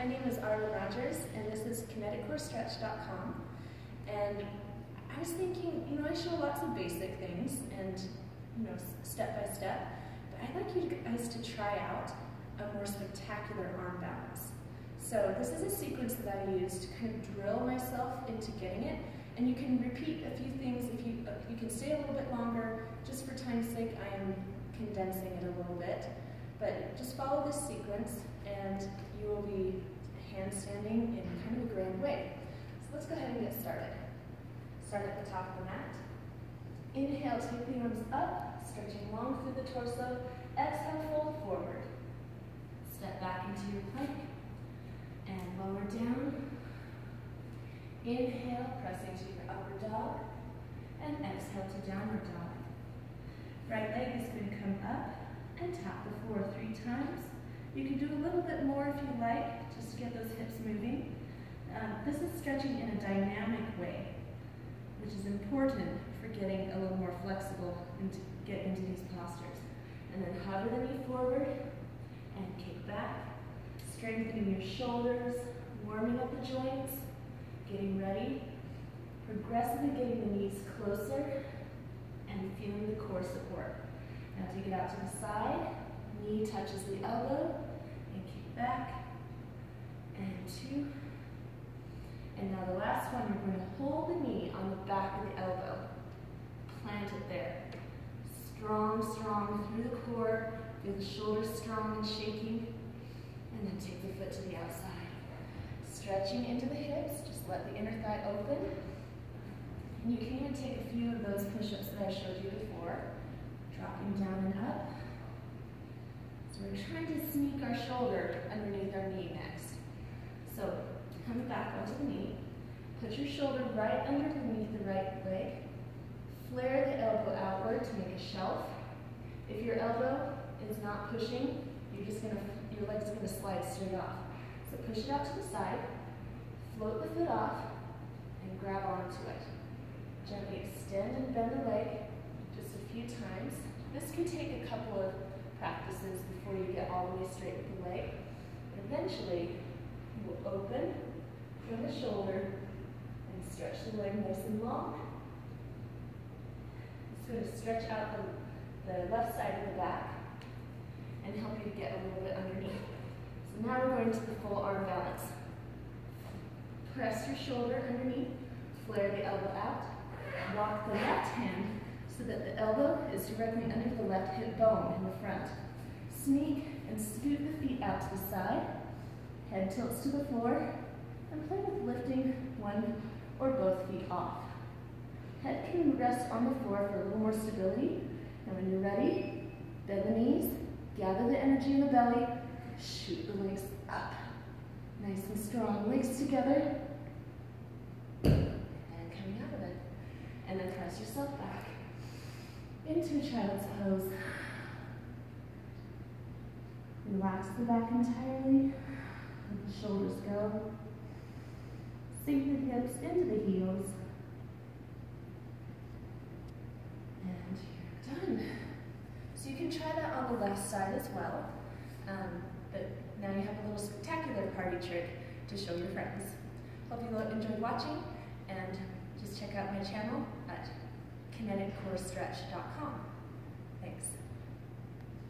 my name is Arla Rogers, and this is KineticCoreStretch.com. And I was thinking, I show lots of basic things and, step by step, but I'd like you guys to try out a more spectacular arm balance. So this is a sequence that I use to kind of drill myself into getting it, and you can repeat a few things if you can stay a little bit longer. Just for time's sake, I am condensing it a little bit, but just follow this sequence and you will be handstanding in kind of a grand way. So let's go ahead and get started. Start at the top of the mat. Inhale, take the arms up, stretching long through the torso. Exhale, fold forward. Step back into your plank and lower down. Inhale, pressing to your upper dog, and exhale to downward dog. Right leg is going to come up and tap the floor 3 times. You can do a little bit more if you like, just to get those hips moving. This is stretching in a dynamic way, which is important for getting a little more flexible and to get into these postures. And then hover the knee forward and kick back, strengthening your shoulders, warming up the joints, getting ready, progressively getting the knees closer and feeling the core support. Now take it out to the side, knee touches the elbow, and kick back, and 2. And now the last one, you're going to hold the knee on the back of the elbow. Plant it there. Strong, strong through the core, feel the shoulders strong and shaking, and then take the foot to the outside. Stretching into the hips, just let the inner thigh open. And you can even take a few of those push-ups that I showed you before, dropping down and up. So we're trying to sneak our shoulder underneath our knee next. So coming back onto the knee, put your shoulder right underneath the right leg. Flare the elbow outward to make a shelf. If your elbow is not pushing, your leg's gonna slide straight off. So push it out to the side, float the foot off, and grab onto it. Gently extend and bend the leg just a few times. This can take a couple of practices before you get all the way straight with the leg. But eventually, you will open from the shoulder and stretch the leg nice and long. It's going to stretch out the left side of the back and help you get a little bit underneath. So now we're going to the full arm balance. Press your shoulder underneath, flare the elbow out, walk the left hand so that the elbow is directly under the left hip bone in the front. Sneak and scoot the feet out to the side, head tilts to the floor, and play with lifting one or both feet off. Head can rest on the floor for a little more stability, and when you're ready, bend the knees, gather the energy in the belly, shoot the legs up. Nice and strong, legs together, and coming out of it. And then press yourself back into child's pose. Relax the back entirely, let the shoulders go. Sink the hips into the heels. And you're done. So you can try that on the left side as well. But now you have a little spectacular party trick to show your friends. Hope you enjoyed watching, and just check out my channel at KineticCoreStretch.com. Thanks.